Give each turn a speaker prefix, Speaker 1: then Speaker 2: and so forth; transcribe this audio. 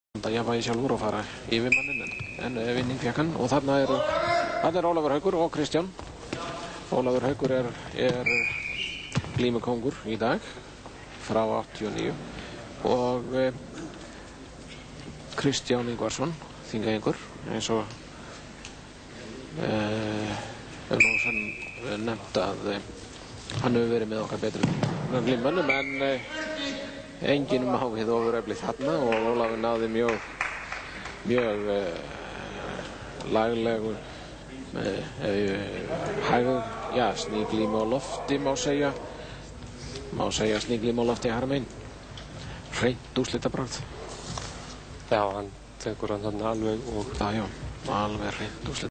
Speaker 1: Jafnvægi sjálfur og fara yfir manninn en vinning fékk hann og þarna er Ólafur Haukur og Kristján. Ólafur Haukur er glímukóngur í dag frá 89 og Kristján Ingvarsson Þingeyingur eins og nú sem nefnt að hann hefur verið með okkar betri glímönnum en enginn mávið ofureflið þarna og Ólafur náði mjög laglegu hægur sníglímu á lofti má segja sníglímu á lofti harmein hreint úrslitabragð.
Speaker 2: Já, hann tekur hann þarna alveg og
Speaker 1: já, alveg hreint úrslitabragð.